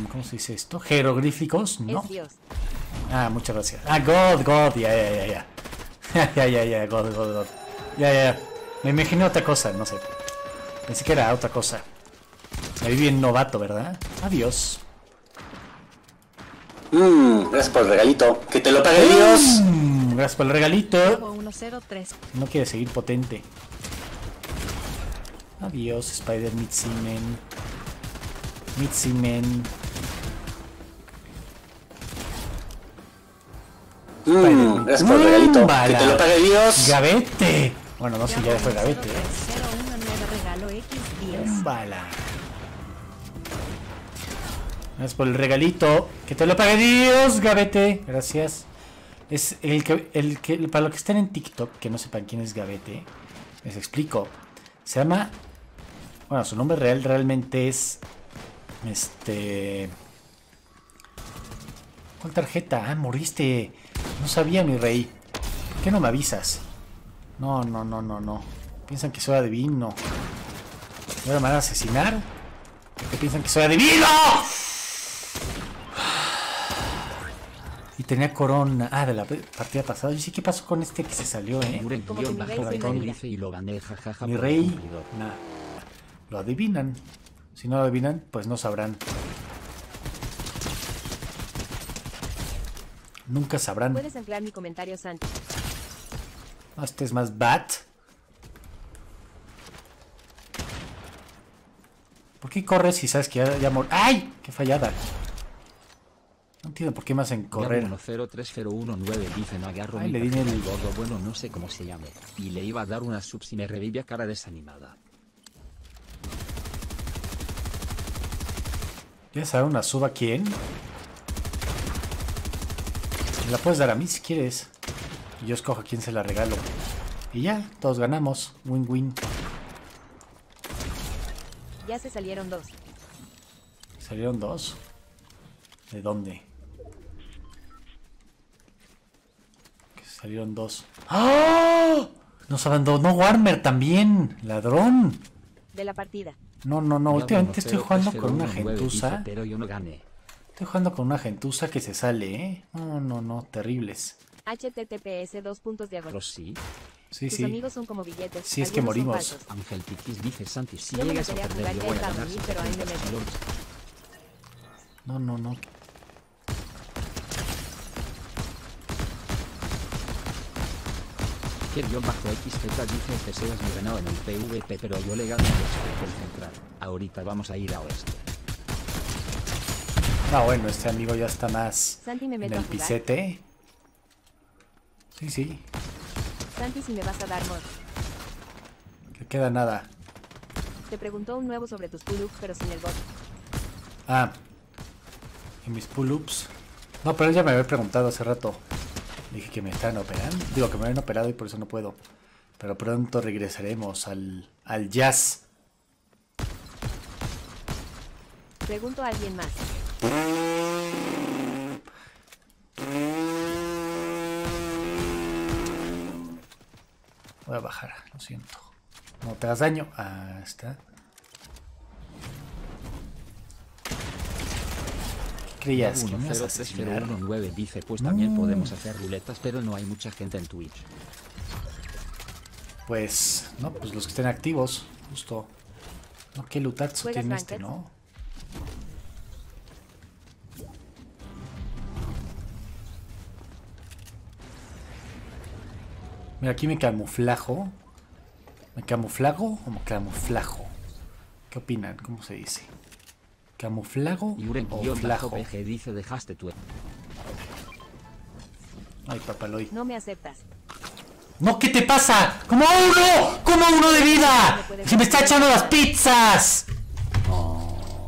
¿cómo se dice esto? Jeroglíficos, ¿no? Es Dios. Ah, muchas gracias. Ah, God, ya. ya, God. Ya. Me imaginé otra cosa, no sé. Pensé que era otra cosa. Me vi bien novato, ¿verdad? Adiós. Gracias por el regalito. Que te lo pague Dios. Gracias por el regalito. 103. No quiere seguir potente. Adiós, Spider Mitzimen. Gracias por el regalito. Que te lo pague Dios. Gavete. Bueno, no sé, ya fue Gavete. 019 regalo X10. Bala. Gracias por el regalito. Que te lo pague Dios, Gavete. Gracias. Es el que para los que estén en TikTok, que no sepan quién es Gavete, les explico. Se llama, bueno, su nombre real realmente es ¿cuál tarjeta? Ah, moriste. No sabía, mi rey. ¿Por qué no me avisas? No. Piensan que soy adivino. ¿Y ahora me van a asesinar? ¿Por qué piensan que soy adivino? Y tenía corona. Ah, de la partida pasada. Yo sí, ¿qué pasó con este que se salió, Como que mi rey se me olvida. Y lo gané, jajaja. Mi rey. Nah. Lo adivinan. Si no lo adivinan, pues no sabrán. Nunca sabrán. Puedes emplear mi comentario, Santi. No, este es más bat. ¿Por qué corres si sabes que ya ¡ay! ¡Qué fallada! No entiendo por qué me hacen correr. 103019 dice no agarro Ay, mi le di tarjeta el- del gordo, bueno, no sé cómo se llame. Y le iba a dar una sub si me revivía cara desanimada. ¿Quieres saber una sub a quién? Me la puedes dar a mí si quieres. Y yo escojo a quién se la regalo. Y ya, todos ganamos. Win-win. Ya se salieron dos. ¿Salieron dos? ¿De dónde? Que salieron dos. ¡Ah! Nos abandonó Warmer también. Ladrón. De la partida. No. Últimamente estoy jugando con una 103019 dice, gentuza. pero yo no gané. Estoy jugando con una gentuza que se sale, ¿eh? No. Terribles. HTTPS 2 puntos diagonal. Pero sí, Sí, Tus sí. amigos son como billetes. Sí, es que algunos son morimos. falsos. Ángel Tiquis dice Santi, si Yo me llegas a metería a perder jugar yo voy a ya ganar Destiny, pero ahí me 70 meto. lords. No. Que guión bajo XZ dice que seas muy ganado en el PvP, pero yo le gano a el central. Ahorita vamos a ir a oeste. Ah, bueno, este amigo ya está más Santi, me en meto a el jugar. pisete. Sí. Santi, si me vas a dar mod. Que queda nada. Te preguntó un nuevo sobre tus pull-ups, pero sin el bot. Ah. Y mis pull-ups. No, pero él ya me había preguntado hace rato. Dije que me están operando. Digo que me habían operado y por eso no puedo. Pero pronto regresaremos al jazz. Pregunto a alguien más. Voy a bajar, lo siento. No te hagas daño. Ah, está. ¿Qué creías? ¿Que me ibas a asesinar? 103019 dice pues también podemos hacer ruletas, pero no hay mucha gente en Twitch. Pues, no, pues los que estén activos, justo. No, qué lutazo ¿Juegas tiene este, Ranked? ¿no? Mira, aquí me camuflajo. ¿Me camuflago o me camuflajo? ¿Qué opinan? ¿Cómo se dice? ¿Camuflago Yuren o guión bajo flajo? PG dice dejaste tu... Ay, papaloy. No me aceptas. ¡No! ¿Qué te pasa? ¡Como uno! ¡Como uno de vida! ¡Se me está echando las pizzas! Oh.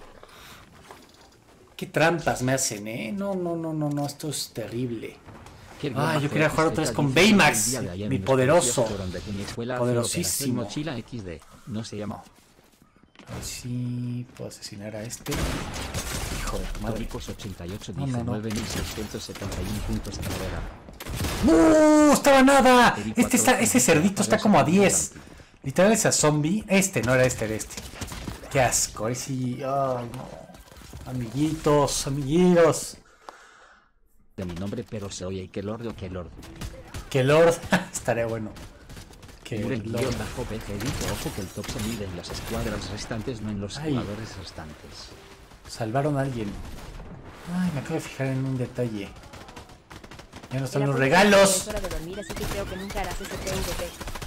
¡Qué trampas me hacen, eh! No, esto es terrible. Ah, yo quería jugar otra vez con Baymax, mi poderoso. Poderosísimo. Mochila XD, no se llama. A ver si puedo asesinar a este. Hijo de tu madre. Tópicos 88 No, dice no. 9671 puntos de carrera. ¡No! ¡Estaba nada! Este cerdito está como a 10. Literal ese zombie. Este, no era este, era este. Qué asco. Ahí sí. Ay, no. Amiguitos, amiguitos. De mi nombre, pero se oye que Lord o que Lord. Que Lord. Estaría bueno. Que El Lord. guión bajo PG dice, ojo que el top se mide en las escuadras restantes, no en los Ay. jugadores restantes. Salvaron a alguien. Ay, me acabo de fijar en un detalle. Ya no están El los apoyo regalos. es hora de dormir, así que creo que nunca harás ese PvP.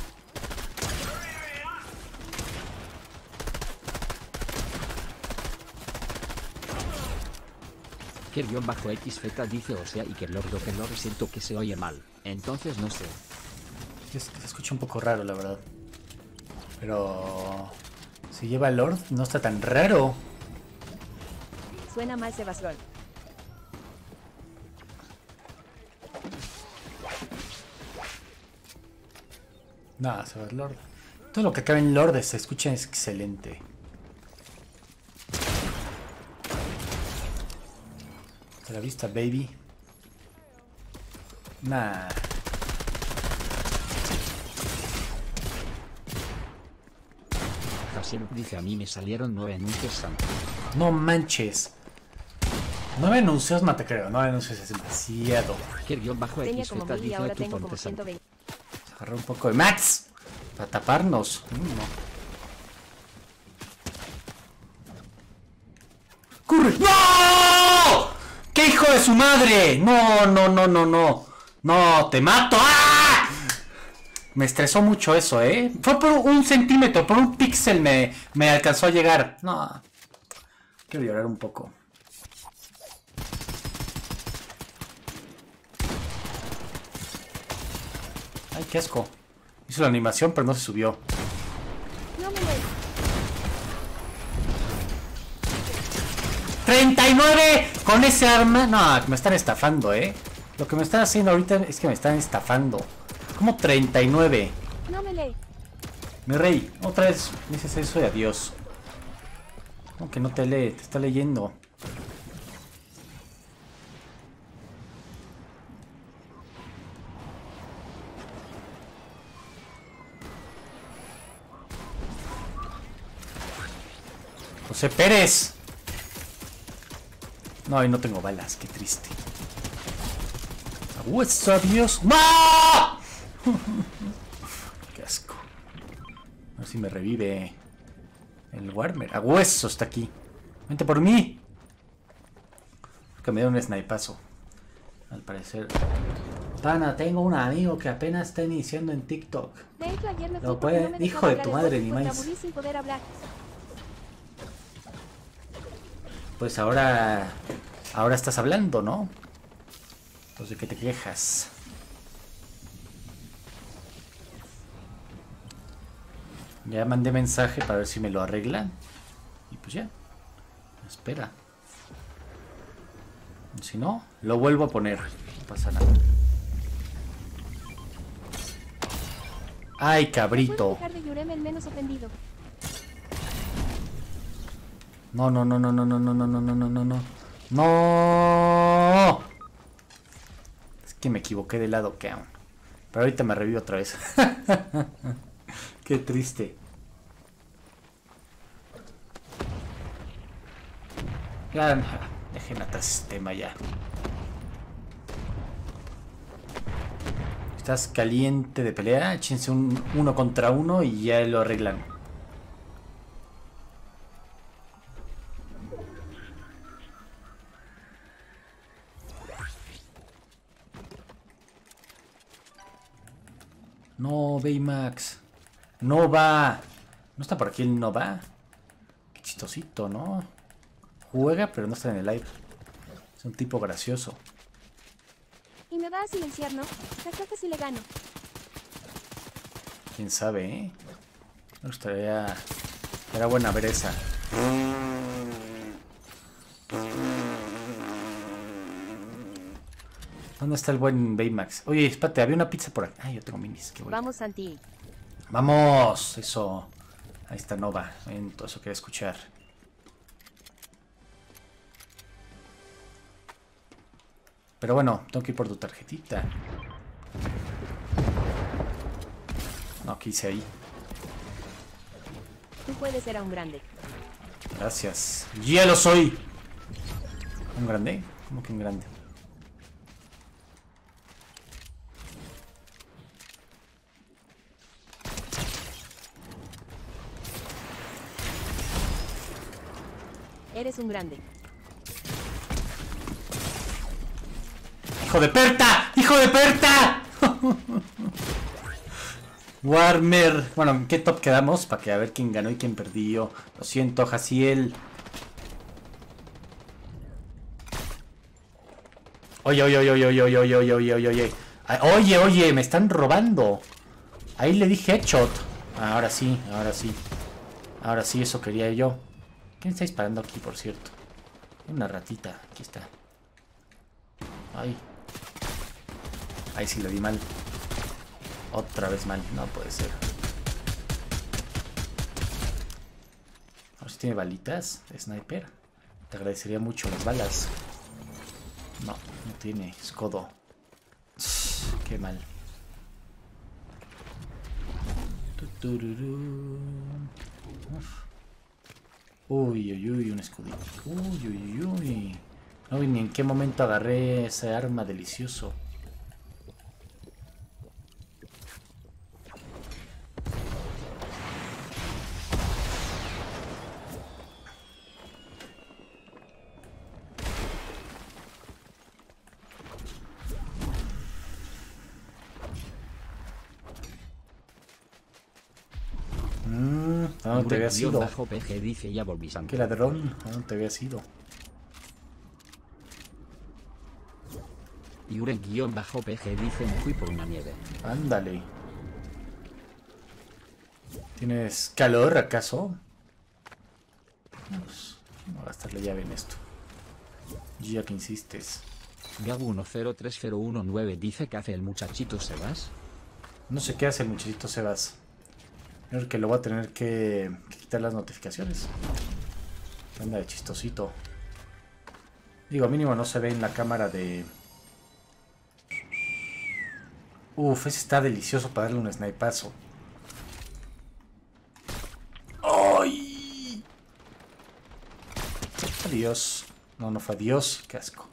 Que el guión bajo XZ dice, o sea, y que Lord o que Lord siento que se oye mal. Entonces no sé. Se escucha un poco raro, la verdad. Pero... si lleva Lord, no está tan raro. Suena mal, Sebastián. Nada, se va el Lord. Todo lo que acabe en Lord se escucha excelente. A la vista, baby. Nah. Hasiel dice, a mí me salieron 9 anuncios santos. No manches. 9 anuncios, no te creo. 9 anuncios es demasiado. Que el guión bajo Tenía como XZ 1000 y dice, ahora tú tengo como ponte santo. 120. Agarré un poco de Max. Para taparnos. No. ¡Corre! ¡No! ¡Qué hijo de su madre! No, no, no, no, no. No, te mato. ¡Ah! Me estresó mucho eso, ¿eh? Fue por un centímetro, por un píxel me alcanzó a llegar. No. Quiero llorar un poco. Ay, qué asco. Hizo la animación, pero no se subió. No me lees. 39 con ese arma. No, me están estafando, ¿eh? Lo que me están haciendo ahorita es que me están estafando. ¿Cómo 39? No me lees. Mi rey, otra vez me dices eso de adiós. Aunque no te lee, te está leyendo. José Pérez. No, y no tengo balas, qué triste. ¡Hueso, adiós! ¡No! Qué asco. A ver si me revive el Warmer. ¡A hueso está aquí! ¡Vente por mí! Que me dé un snipazo. Al parecer. Pana, tengo un amigo que apenas está iniciando en TikTok. De hecho, ayer me fui Lo porque puede- no me hijo dejaba de tu hablar madre, el ni podcast, más. me aburrí sin poder hablar. Pues ahora estás hablando, ¿no? Pues de qué te quejas. Ya mandé mensaje para ver si me lo arreglan. Y pues ya. Espera. Si no, lo vuelvo a poner. No pasa nada. Ay, ¿Puedes cabrito. dejar de Yurem el menos ofendido? No, no, no, no, no, no, no, no, no, no, no, no, no. No. Es que me equivoqué de lado, que aún. Pero ahorita me revivo otra vez. Qué triste. Ya, dejen atrás este tema ya. Estás caliente de pelea, échense un 1 contra 1 y ya lo arreglan. No, Baymax. No va. ¿No está por aquí el no va? Qué chistosito, ¿no? Juega, pero no está en el live. Es un tipo gracioso. Y me va a silenciar, ¿no? Capaz que si le gano. Quién sabe, ¿eh? Me gustaría. Era buena ver esa. ¿Dónde está el buen Baymax? Oye, espérate, había una pizza por aquí. Ah, yo tengo minis. Qué bueno. Vamos, Santi. Vamos, eso. Ahí está Nova. Todo eso quería escuchar. Pero bueno, tengo que ir por tu tarjetita. No, ¿qué hice ahí? Tú puedes ser a un grande. Gracias. ¡Ya lo soy! ¿Un grande? ¿Cómo que un grande? Eres un grande. ¡Hijo de Perta! ¡Hijo de Perta! Warmer. Bueno, ¿en qué top quedamos? Para que a ver quién ganó y quién perdió. Lo siento, Jaciel. Oye, oye, oye, oye, oye, oye, oye, oye, oye, oye. Oye, oye, me están robando. Ahí le dije headshot. Ahora sí, ahora sí. Ahora sí, eso quería yo. ¿Quién está disparando aquí, por cierto? Una ratita, aquí está. Ay. Ahí sí lo di mal. Otra vez mal, no puede ser. A ver si tiene balitas de sniper. Te agradecería mucho las balas. No, no tiene. Escodo. Qué mal. Uy, uy, uy, un escudito. Uy, uy, uy. No vi ni en qué momento agarré ese arma delicioso. ¿A dónde te habías ido? PG dice ya volví Santi. ¿Qué ladrón? ¿A dónde te habías ido? Yuren-PG dice me fui por una nieve. Ándale. ¿Tienes calor acaso? Vamos a gastar la llave en esto. Ya que insistes. Gabu103019 dice que hace el muchachito Sebas. No sé qué hace el muchachito Sebas. Creo que lo voy a tener que quitar las notificaciones. Anda de chistosito. Digo, mínimo no se ve en la cámara de... Uf, ese está delicioso para darle un snipazo. ¡Ay! Adiós. No, no fue adiós. Qué asco.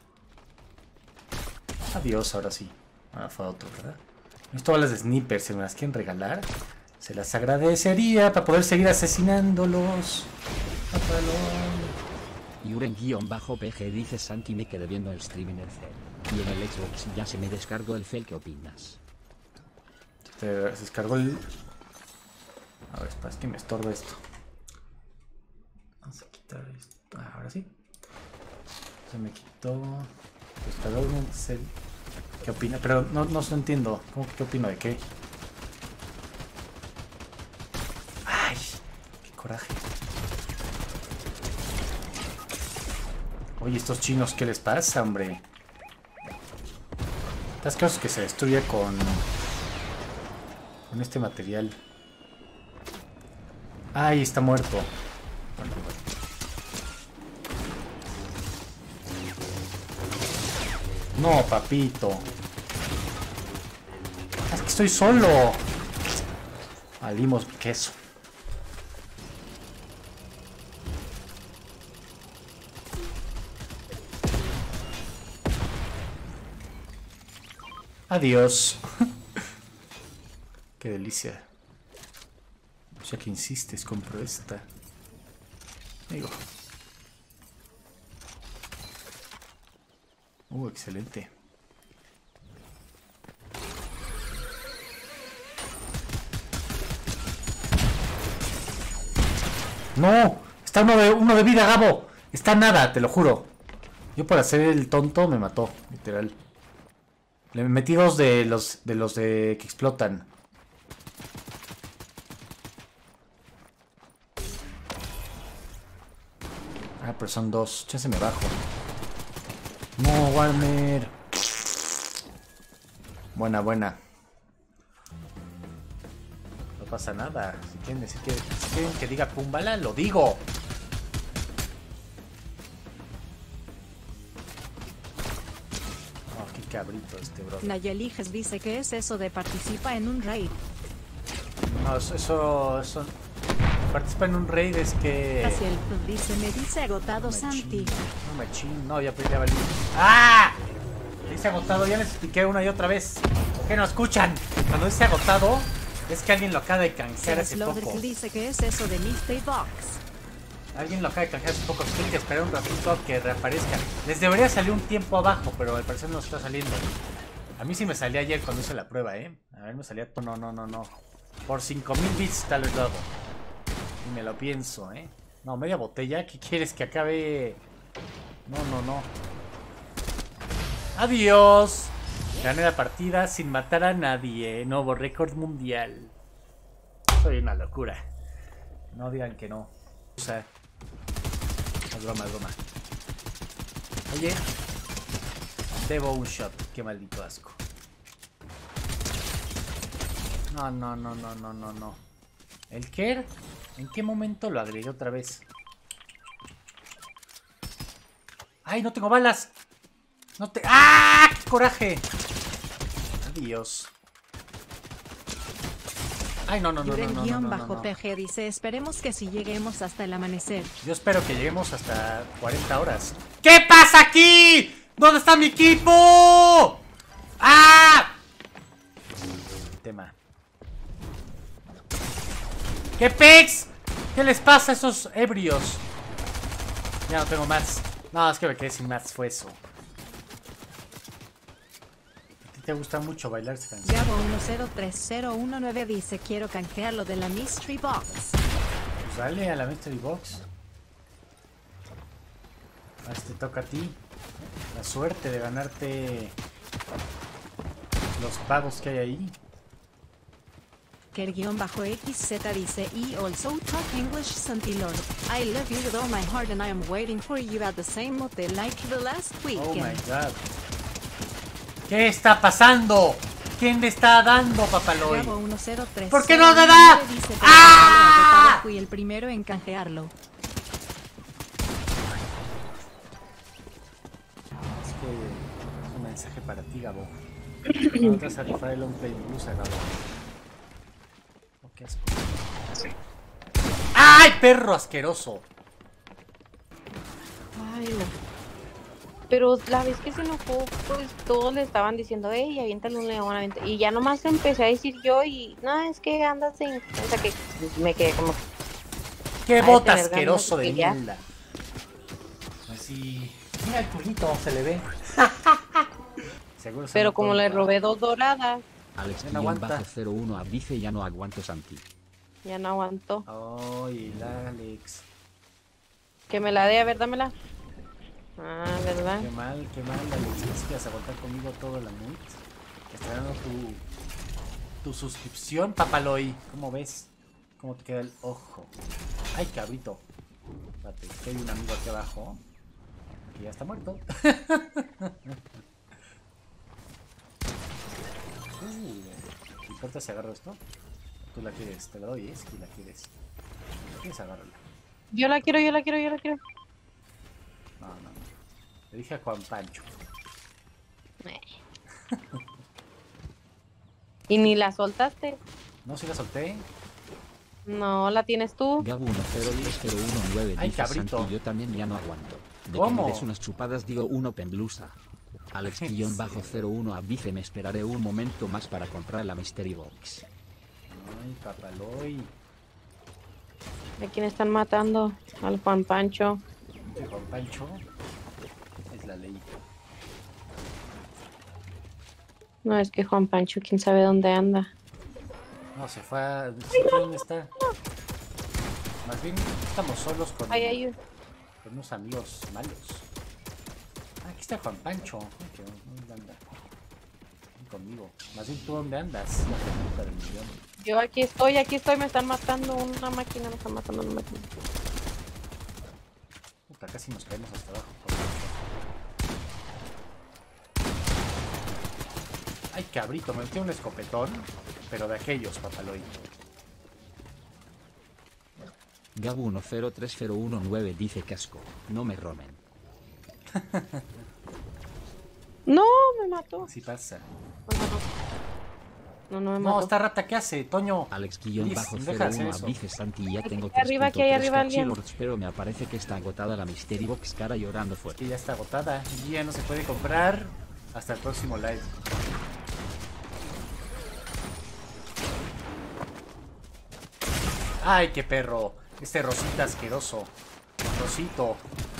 Adiós, ahora sí. Ahora fue otro, ¿verdad? Esto balas de snipers, ¿se me las quieren regalar? Se las agradecería para poder seguir asesinándolos. Yuren-PG dice Santi me quedé viendo el stream en el cel. Y en el Xbox ya se me descargó el cel, ¿qué opinas? Se descargó el... A ver, espera, es que me estorba esto. Vamos a quitar esto. Ah, ahora sí. Se me quitó... Descargó el cel. ¿Qué opina? Pero no entiendo. ¿Cómo que qué opino de qué? ¡Ay! ¡Qué coraje! Oye, estos chinos, ¿qué les pasa, hombre? Estas cosas que se destruye con este material. ¡Ay, está muerto! Bueno, no, papito. Es que estoy solo. Alimos mi queso. Adiós. Qué delicia. Ya que insistes, compro esta. Digo. Excelente. No, está uno de vida, Gabo. Está nada, te lo juro. Yo por hacer el tonto me mató, literal. Le metí dos de los que explotan. Ah, pero son dos. Ya se me bajo. No, Warner. Buena. No pasa nada. Si quieren que diga Pumbala, lo digo. Oh, qué cabrito este bro. Nayeliges dice que es eso de participa en un raid. No, eso participa en un raid es que... Así el club dice, me dice agotado Santi. No me chin, no, ya valí. ¡Ah! Dice agotado, ya les expliqué una y otra vez. ¿Por qué no escuchan? Cuando dice agotado, es que alguien lo acaba de canjear hace poco. Dice que es eso de Mystery Box. Alguien lo acaba de canjear hace poco, tienen que esperar un ratito a que reaparezca. Les debería salir un tiempo abajo, pero al parecer no está saliendo. A mí sí me salía ayer cuando hice la prueba, A ver, me salía... No. Por 5000 bits tal vez lo hago. Y me lo pienso, No, media botella. ¿Qué quieres? Que acabe... No. Adiós. Gané la partida sin matar a nadie. Nuevo récord mundial. Soy una locura. No digan que no. O sea... Es broma. Oye. Debo un shot. Qué maldito asco. No. ¿El Kerr? ¿En qué momento lo agregué otra vez? ¡Ay, no tengo balas! ¡Ah! ¡Qué coraje! Adiós. Ay, no. PG dice, esperemos que si lleguemos hasta el amanecer. Yo espero que lleguemos hasta 40 horas. ¿Qué pasa aquí? ¿Dónde está mi equipo? ¡Ah! Tema. ¿Qué pex? ¿Qué les pasa a esos ebrios? Ya no tengo mats. No, es que me quedé sin mats, fue eso. A ti te gusta mucho bailar esta canción. Gabo 103019 dice, quiero canjear lo de la Mystery Box. Pues dale a la Mystery Box. Ahora te toca a ti. La suerte de ganarte los pagos que hay ahí. Ker-XZ dice, y also talk English, Santi Lord. I love you with all my heart and I am waiting for you at the same motel like the last weekend. Oh my god. ¿Qué está pasando? ¿Quién le está dando, Papaloy? ¿Por qué no te da? ¡Ah! Fui el primero en canjearlo. Es que es un mensaje para ti, Gabo. No te vas a rifar el long play blusa, Gabo. Qué asco. ¡Ay, perro asqueroso! Ay, no. Pero la vez que se enojó, pues todos le estaban diciendo, ey, aviéntale un león, aviéntale. Y ya nomás empecé a decir yo y, no, es que andas en... O sea que me quedé como... ¡Qué bota asqueroso de mierda! Así... Mira el culito, se le ve. Seguro. Pero como le robé 2 doradas. Alex-01 dice, ya no aguanto, Santi. Ya no aguanto. Ay, el Alex. Que me la dé, a ver, dámela. Ah, ¿verdad? Qué mal, Alex. ¿Es que vas a aguantar conmigo todo la noche? Te está dando tu suscripción, Papaloy. ¿Cómo ves? ¿Cómo te queda el ojo? Ay, cabrito. Espérate, que hay un amigo aquí abajo que ya está muerto. ¿Te importa si agarro esto? Tú la quieres, te la doy, si la quieres. ¿Quieres agarrarla? Yo la quiero. No. Le dije a Juan Pancho. ¿Y ni la soltaste? No, si la solté. No, la tienes tú. Gabo 103019 Ay, dice, cabrito. Santi, yo también ya no aguanto. De ¿Cómo? que me des unas chupadas digo uno penblusa. Alex-01 dice, me esperaré un momento más para comprar la Mystery Box. Ay, Papaloy. ¿De quién están matando? Al Juan Pancho. De Juan Pancho es la ley. No, es que Juan Pancho, quién sabe dónde anda. No, se fue a... No sé dónde está. Más bien estamos solos con unos amigos malos. Aquí está Juan Pancho. ¿Dónde anda? Conmigo. Más bien, ¿tú dónde andas? La pregunta del millón. Yo aquí estoy, me están matando una máquina, Puta, casi nos caemos hasta abajo. Ay, cabrito, me metí un escopetón, pero de aquellos, Papaloy. Gabo 103019 dice, casco, no me roben. No, me mató. Así pasa. No me No, mató. esta rata, ¿qué hace, Toño? Deja de hacer Alex-01 eso. Abrige Santi, ya tengo Aquí arriba, aquí hay 3.3 arriba alguien. cachilords, pero me aparece que está agotada la Mystery Box, cara llorando fuerte. Que ya está agotada y ya no se puede comprar hasta el próximo live. Ay, qué perro. Este Rosita asqueroso. Rosito.